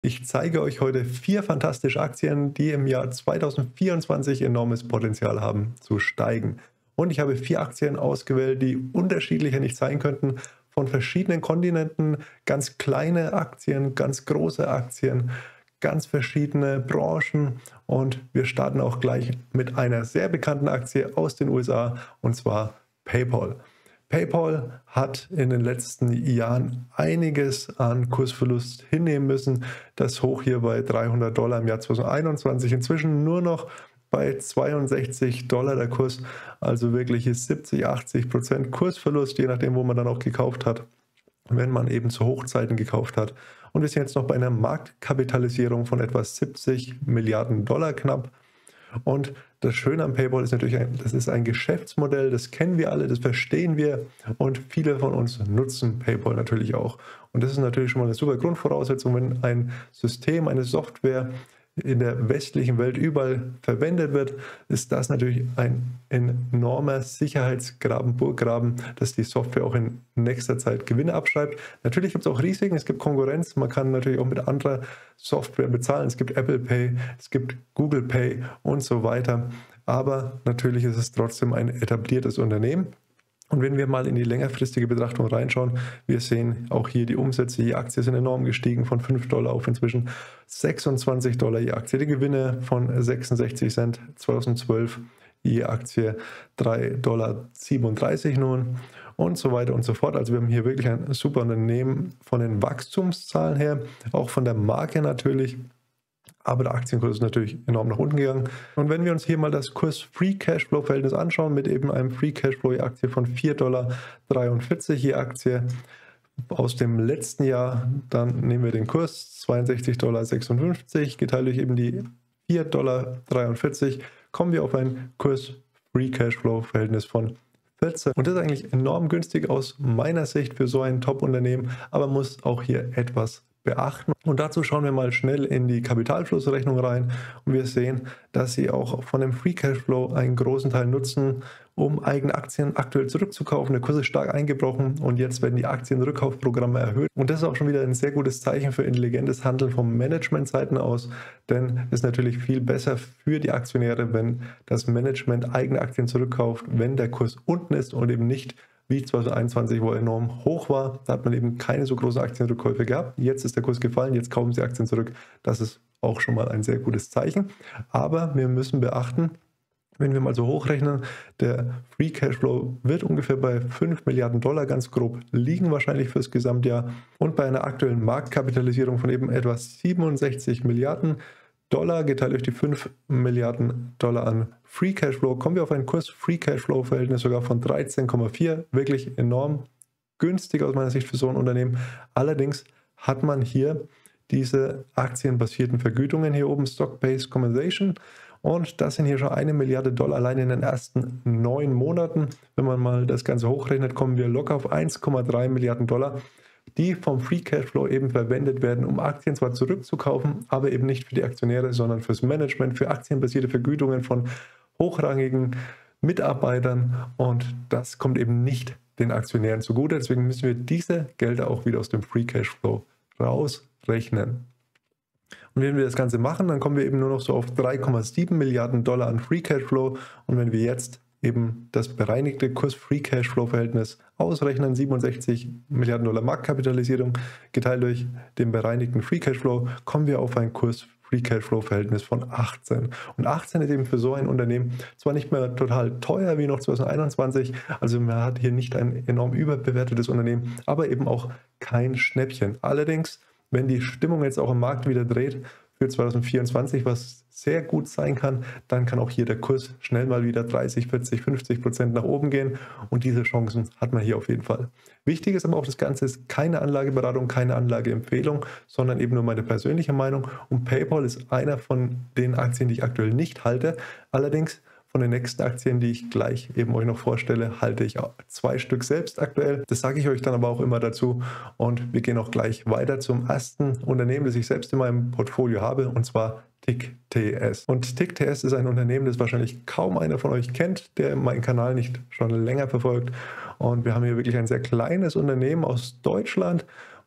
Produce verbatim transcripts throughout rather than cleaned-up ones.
Ich zeige euch heute vier fantastische Aktien, die im Jahr zweitausendvierundzwanzig enormes Potenzial haben zu steigen. Und ich habe vier Aktien ausgewählt, die unterschiedlicher nicht sein könnten, von verschiedenen Kontinenten, ganz kleine Aktien, ganz große Aktien, ganz verschiedene Branchen. Und wir starten auch gleich mit einer sehr bekannten Aktie aus den U S A, und zwar PayPal. PayPal hat in den letzten Jahren einiges an Kursverlust hinnehmen müssen. Das Hoch hier bei dreihundert Dollar im Jahr zweitausendeinundzwanzig, inzwischen nur noch bei zweiundsechzig Dollar der Kurs, also wirklich ist siebzig, achtzig Prozent Kursverlust, je nachdem, wo man dann auch gekauft hat, wenn man eben zu Hochzeiten gekauft hat. Und wir sind jetzt noch bei einer Marktkapitalisierung von etwa siebzig Milliarden Dollar knapp. Und das Schöne an PayPal ist natürlich, ein, das ist ein Geschäftsmodell, das kennen wir alle, das verstehen wir und viele von uns nutzen PayPal natürlich auch. Und das ist natürlich schon mal eine super Grundvoraussetzung, wenn ein System, eine Software in der westlichen Welt überall verwendet wird, ist das natürlich ein enormer Sicherheitsgraben, Burggraben, dass die Software auch in nächster Zeit Gewinne abschreibt. Natürlich gibt es auch Risiken, es gibt Konkurrenz, man kann natürlich auch mit anderer Software bezahlen, es gibt Apple Pay, es gibt Google Pay und so weiter, aber natürlich ist es trotzdem ein etabliertes Unternehmen. Und wenn wir mal in die längerfristige Betrachtung reinschauen, wir sehen auch hier die Umsätze, die Aktien sind enorm gestiegen von fünf Dollar auf inzwischen sechsundzwanzig Dollar je Aktie. Die Gewinne von sechsundsechzig Cent zweitausendzwölf je Aktie drei Komma siebenunddreißig Dollar nun und so weiter und so fort. Also wir haben hier wirklich ein super Unternehmen von den Wachstumszahlen her, auch von der Marke natürlich. Aber der Aktienkurs ist natürlich enorm nach unten gegangen. Und wenn wir uns hier mal das Kurs-Free-Cashflow-Verhältnis anschauen, mit eben einem Free-Cashflow je Aktie von vier Komma dreiundvierzig Dollar je Aktie aus dem letzten Jahr, dann nehmen wir den Kurs zweiundsechzig Komma sechsundfünfzig Dollar, geteilt durch eben die vier Komma dreiundvierzig Dollar, kommen wir auf ein Kurs-Free-Cashflow-Verhältnis von vierzehn. Und das ist eigentlich enorm günstig aus meiner Sicht für so ein Top-Unternehmen, aber man muss auch hier etwas beachten. Und dazu schauen wir mal schnell in die Kapitalflussrechnung rein und wir sehen, dass sie auch von dem Free Cashflow einen großen Teil nutzen, um eigene Aktien aktuell zurückzukaufen. Der Kurs ist stark eingebrochen und jetzt werden die Aktienrückkaufprogramme erhöht. Und das ist auch schon wieder ein sehr gutes Zeichen für intelligentes Handeln von Managementseiten aus, denn es ist natürlich viel besser für die Aktionäre, wenn das Management eigene Aktien zurückkauft, wenn der Kurs unten ist und eben nicht wie zweitausendeinundzwanzig, wo er enorm hoch war. Da hat man eben keine so großen Aktienrückkäufe gehabt. Jetzt ist der Kurs gefallen, jetzt kaufen sie Aktien zurück. Das ist auch schon mal ein sehr gutes Zeichen. Aber wir müssen beachten, wenn wir mal so hochrechnen, der Free Cashflow wird ungefähr bei fünf Milliarden Dollar ganz grob liegen, wahrscheinlich fürs Gesamtjahr. Und bei einer aktuellen Marktkapitalisierung von eben etwa siebenundsechzig Milliarden Dollar geteilt durch die fünf Milliarden Dollar an Free Cashflow, kommen wir auf ein Kurs-Free Cashflow-Verhältnis sogar von dreizehn Komma vier. Wirklich enorm günstig aus meiner Sicht für so ein Unternehmen. Allerdings hat man hier diese aktienbasierten Vergütungen hier oben, Stock-Based Compensation. Und das sind hier schon eine Milliarde Dollar allein in den ersten neun Monaten. Wenn man mal das Ganze hochrechnet, kommen wir locker auf eins Komma drei Milliarden Dollar, die vom Free Cashflow eben verwendet werden, um Aktien zwar zurückzukaufen, aber eben nicht für die Aktionäre, sondern fürs Management, für aktienbasierte Vergütungen von hochrangigen Mitarbeitern, und das kommt eben nicht den Aktionären zugute. Deswegen müssen wir diese Gelder auch wieder aus dem Free Cashflow rausrechnen. Und wenn wir das Ganze machen, dann kommen wir eben nur noch so auf drei Komma sieben Milliarden Dollar an Free Cashflow, und wenn wir jetzt eben das bereinigte Kurs-Free-Cashflow-Verhältnis ausrechnen, siebenundsechzig Milliarden Dollar Marktkapitalisierung geteilt durch den bereinigten Free-Cashflow, kommen wir auf ein Kurs-Free-Cashflow-Verhältnis von achtzehn. Und achtzehn ist eben für so ein Unternehmen zwar nicht mehr total teuer wie noch zweitausendeinundzwanzig, also man hat hier nicht ein enorm überbewertetes Unternehmen, aber eben auch kein Schnäppchen. Allerdings, wenn die Stimmung jetzt auch im Markt wieder dreht, für zweitausendvierundzwanzig, was sehr gut sein kann, dann kann auch hier der Kurs schnell mal wieder dreißig, vierzig, fünfzig Prozent nach oben gehen, und diese Chancen hat man hier auf jeden Fall. Wichtig ist aber auch, das Ganze ist keine Anlageberatung, keine Anlageempfehlung, sondern eben nur meine persönliche Meinung, und PayPal ist einer von den Aktien, die ich aktuell nicht halte. Allerdings von den nächsten Aktien, die ich gleich eben euch noch vorstelle, halte ich zwei Stück selbst aktuell. Das sage ich euch dann aber auch immer dazu. Und wir gehen auch gleich weiter zum ersten Unternehmen, das ich selbst in meinem Portfolio habe, und zwar TickTS. Und TickTS ist ein Unternehmen, das wahrscheinlich kaum einer von euch kennt, der meinen Kanal nicht schon länger verfolgt. Und wir haben hier wirklich ein sehr kleines Unternehmen aus Deutschland,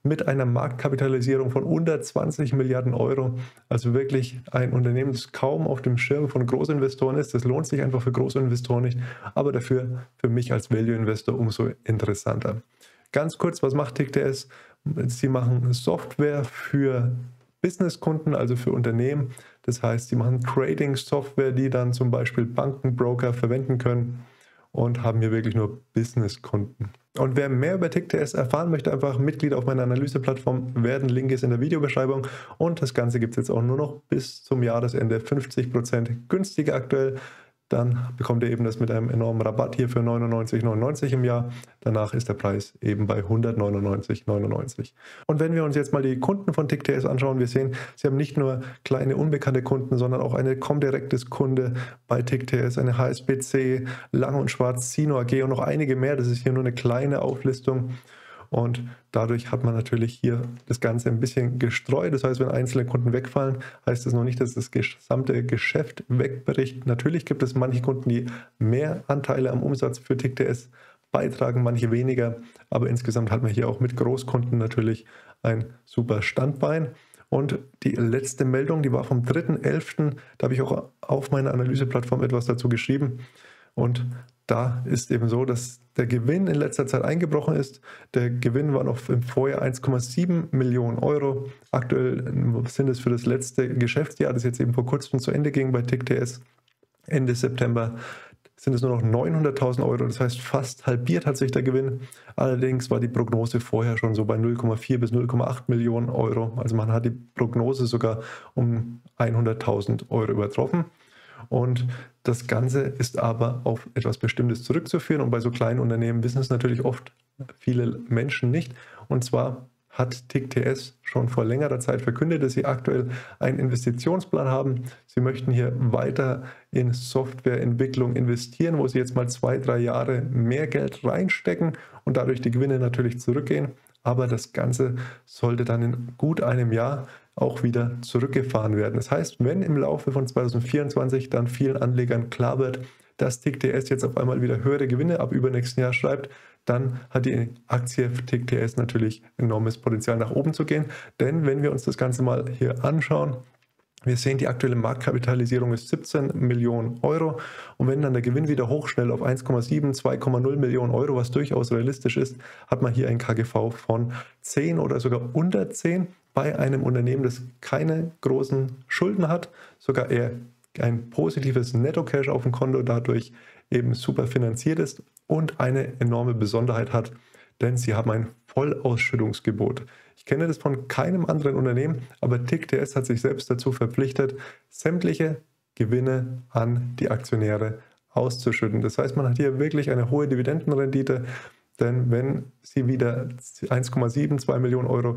mit einer Marktkapitalisierung von unter zwanzig Milliarden Euro. Also wirklich ein Unternehmen, das kaum auf dem Schirm von Großinvestoren ist. Das lohnt sich einfach für Großinvestoren nicht, aber dafür für mich als Value-Investor umso interessanter. Ganz kurz, was macht T I C T S? Sie machen Software für Businesskunden, also für Unternehmen. Das heißt, sie machen Trading-Software, die dann zum Beispiel Banken, Broker verwenden können, und haben hier wirklich nur Businesskunden. Und wer mehr über T I C T S erfahren möchte, einfach Mitglied auf meiner Analyseplattform werden. Link ist in der Videobeschreibung. Und das Ganze gibt es jetzt auch nur noch bis zum Jahresende fünfzig Prozent günstiger aktuell. Dann bekommt ihr eben das mit einem enormen Rabatt hier für neunundneunzig neunundneunzig im Jahr. Danach ist der Preis eben bei hundertneunundneunzig neunundneunzig. Und wenn wir uns jetzt mal die Kunden von T I C T S anschauen, wir sehen, sie haben nicht nur kleine unbekannte Kunden, sondern auch eine Comdirect Kunde bei T I C T S, eine H S B C, Lang und Schwarz, Sino A G und noch einige mehr. Das ist hier nur eine kleine Auflistung. Und dadurch hat man natürlich hier das Ganze ein bisschen gestreut. Das heißt, wenn einzelne Kunden wegfallen, heißt das noch nicht, dass das gesamte Geschäft wegbricht. Natürlich gibt es manche Kunden, die mehr Anteile am Umsatz für T I C T S beitragen, manche weniger. Aber insgesamt hat man hier auch mit Großkunden natürlich ein super Standbein. Und die letzte Meldung, die war vom dritten elften Da habe ich auch auf meiner Analyseplattform etwas dazu geschrieben. Und da ist eben so, dass der Gewinn in letzter Zeit eingebrochen ist. Der Gewinn war noch im Vorjahr eins Komma sieben Millionen Euro. Aktuell sind es für das letzte Geschäftsjahr, das jetzt eben vor kurzem zu Ende ging bei T I C T S, Ende September, sind es nur noch neunhunderttausend Euro. Das heißt, fast halbiert hat sich der Gewinn. Allerdings war die Prognose vorher schon so bei null Komma vier bis null Komma acht Millionen Euro. Also man hat die Prognose sogar um hunderttausend Euro übertroffen. Und das Ganze ist aber auf etwas Bestimmtes zurückzuführen. Und bei so kleinen Unternehmen wissen es natürlich oft viele Menschen nicht. Und zwar hat T I C T S schon vor längerer Zeit verkündet, dass sie aktuell einen Investitionsplan haben. Sie möchten hier weiter in Softwareentwicklung investieren, wo sie jetzt mal zwei, drei Jahre mehr Geld reinstecken und dadurch die Gewinne natürlich zurückgehen. Aber das Ganze sollte dann in gut einem Jahr auch wieder zurückgefahren werden. Das heißt, wenn im Laufe von zweitausendvierundzwanzig dann vielen Anlegern klar wird, dass T I C T S jetzt auf einmal wieder höhere Gewinne ab übernächsten Jahr schreibt, dann hat die Aktie T I C T S natürlich enormes Potenzial nach oben zu gehen. Denn wenn wir uns das Ganze mal hier anschauen, wir sehen, die aktuelle Marktkapitalisierung ist siebzehn Millionen Euro, und wenn dann der Gewinn wieder hochschnellt auf eins Komma sieben, zwei Komma null Millionen Euro, was durchaus realistisch ist, hat man hier ein K G V von zehn oder sogar unter zehn bei einem Unternehmen, das keine großen Schulden hat, sogar eher ein positives Netto-Cash auf dem Konto, dadurch eben super finanziert ist und eine enorme Besonderheit hat, denn sie haben ein Vollausschüttungsgebot. Ich kenne das von keinem anderen Unternehmen, aber T I C T S hat sich selbst dazu verpflichtet, sämtliche Gewinne an die Aktionäre auszuschütten. Das heißt, man hat hier wirklich eine hohe Dividendenrendite, denn wenn sie wieder eins Komma sieben, zwei Millionen Euro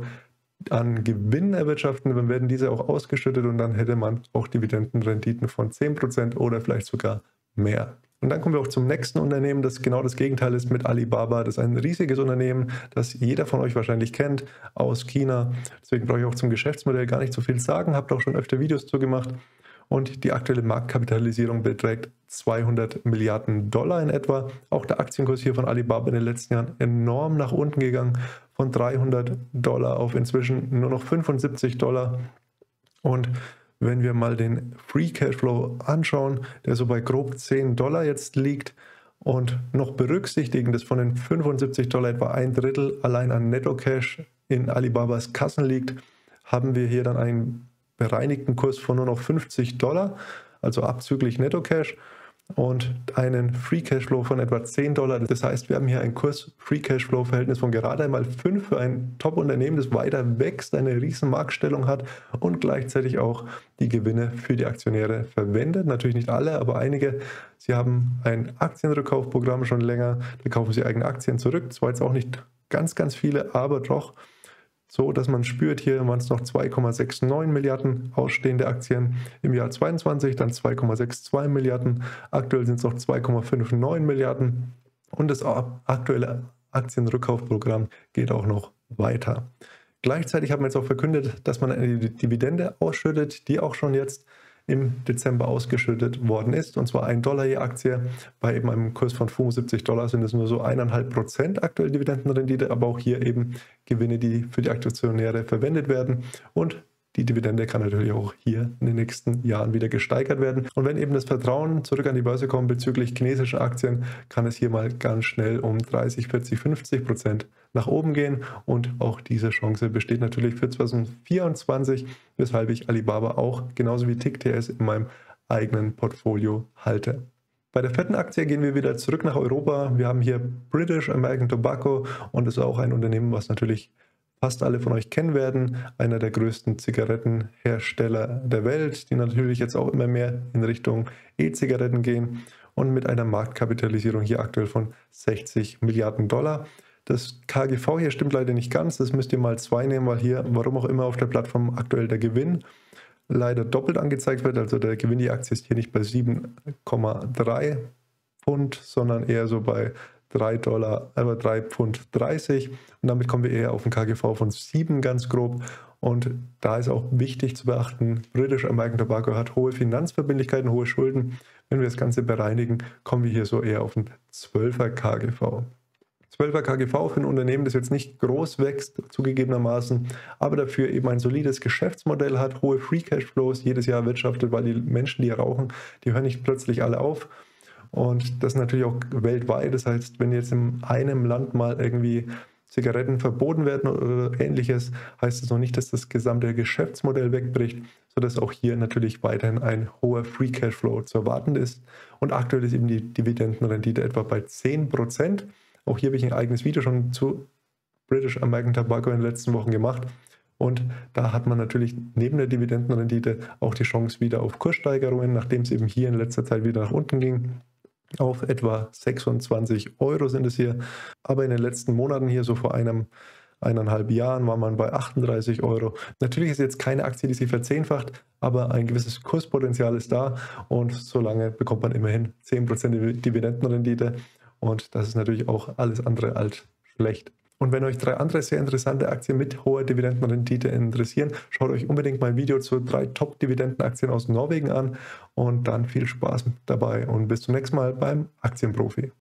an Gewinn erwirtschaften, dann werden diese auch ausgeschüttet und dann hätte man auch Dividendenrenditen von zehn Prozent oder vielleicht sogar mehr. Und dann kommen wir auch zum nächsten Unternehmen, das genau das Gegenteil ist, mit Alibaba. Das ist ein riesiges Unternehmen, das jeder von euch wahrscheinlich kennt, aus China. Deswegen brauche ich auch zum Geschäftsmodell gar nicht so viel sagen, habt auch schon öfter Videos zu gemacht. Und die aktuelle Marktkapitalisierung beträgt zweihundert Milliarden Dollar in etwa. Auch der Aktienkurs hier von Alibaba in den letzten Jahren enorm nach unten gegangen, von dreihundert Dollar auf inzwischen nur noch fünfundsiebzig Dollar. Und wenn wir mal den Free Cashflow anschauen, der so bei grob zehn Dollar jetzt liegt, und noch berücksichtigen, dass von den fünfundsiebzig Dollar etwa ein Drittel allein an Netto-Cash in Alibabas Kassen liegt, haben wir hier dann einen bereinigten Kurs von nur noch fünfzig Dollar, also abzüglich Netto-Cash, und einen Free Cashflow von etwa zehn Dollar. Das heißt, wir haben hier ein Kurs-Free Cashflow-Verhältnis von gerade einmal fünf für ein Top-Unternehmen, das weiter wächst, eine riesen Marktstellung hat und gleichzeitig auch die Gewinne für die Aktionäre verwendet. Natürlich nicht alle, aber einige. Sie haben ein Aktienrückkaufprogramm schon länger, da kaufen sie eigene Aktien zurück. Zwar jetzt auch nicht ganz, ganz viele, aber doch so, dass man spürt, hier waren es noch zwei Komma neunundsechzig Milliarden ausstehende Aktien im Jahr zweiundzwanzig, dann zwei Komma zweiundsechzig Milliarden, aktuell sind es noch zwei Komma neunundfünfzig Milliarden und das aktuelle Aktienrückkaufprogramm geht auch noch weiter. Gleichzeitig haben wir jetzt auch verkündet, dass man eine Dividende ausschüttet, die auch schon jetzt im Dezember ausgeschüttet worden ist, und zwar ein Dollar je Aktie. Bei eben einem Kurs von fünfundsiebzig Dollar sind es nur so eineinhalb Prozent aktuell Dividendenrendite, aber auch hier eben Gewinne, die für die Aktionäre verwendet werden, und die Dividende kann natürlich auch hier in den nächsten Jahren wieder gesteigert werden. Und wenn eben das Vertrauen zurück an die Börse kommt bezüglich chinesischer Aktien, kann es hier mal ganz schnell um dreißig, vierzig, fünfzig Prozent nach oben gehen. Und auch diese Chance besteht natürlich für zwanzig vierundzwanzig, weshalb ich Alibaba auch genauso wie T I C T S in meinem eigenen Portfolio halte. Bei der vierten Aktie gehen wir wieder zurück nach Europa. Wir haben hier British American Tobacco, und das ist auch ein Unternehmen, was natürlich fast alle von euch kennen werden, einer der größten Zigarettenhersteller der Welt, die natürlich jetzt auch immer mehr in Richtung E-Zigaretten gehen, und mit einer Marktkapitalisierung hier aktuell von sechzig Milliarden Dollar. Das K G V hier stimmt leider nicht ganz, das müsst ihr mal zwei nehmen, weil hier, warum auch immer, auf der Plattform aktuell der Gewinn leider doppelt angezeigt wird. Also der Gewinn, die Aktie ist hier nicht bei sieben Komma drei Pfund, sondern eher so bei drei Dollar, aber drei Pfund dreißig, und damit kommen wir eher auf ein K G V von sieben ganz grob. Und da ist auch wichtig zu beachten, British American Tobacco hat hohe Finanzverbindlichkeiten, hohe Schulden. Wenn wir das Ganze bereinigen, kommen wir hier so eher auf ein zwölfer K G V. zwölfer K G V für ein Unternehmen, das jetzt nicht groß wächst, zugegebenermaßen, aber dafür eben ein solides Geschäftsmodell hat, hohe Free Cashflows, jedes Jahr wirtschaftet, weil die Menschen, die hier rauchen, die hören nicht plötzlich alle auf. Und das natürlich auch weltweit. Das heißt, wenn jetzt in einem Land mal irgendwie Zigaretten verboten werden oder ähnliches, heißt es noch nicht, dass das gesamte Geschäftsmodell wegbricht, sodass auch hier natürlich weiterhin ein hoher Free Cashflow zu erwarten ist. Und aktuell ist eben die Dividendenrendite etwa bei zehn Prozent. Auch hier habe ich ein eigenes Video schon zu British American Tobacco in den letzten Wochen gemacht. Und da hat man natürlich neben der Dividendenrendite auch die Chance wieder auf Kurssteigerungen, nachdem es eben hier in letzter Zeit wieder nach unten ging. Auf etwa sechsundzwanzig Euro sind es hier. Aber in den letzten Monaten hier, so vor einem, eineinhalb Jahren, war man bei achtunddreißig Euro. Natürlich ist jetzt keine Aktie, die sich verzehnfacht, aber ein gewisses Kurspotenzial ist da. Und solange bekommt man immerhin zehn Prozent Dividendenrendite. Und das ist natürlich auch alles andere als schlecht. Und wenn euch drei andere sehr interessante Aktien mit hoher Dividendenrendite interessieren, schaut euch unbedingt mein Video zu drei Top-Dividendenaktien aus Norwegen an, und dann viel Spaß dabei und bis zum nächsten Mal beim Aktienprofi.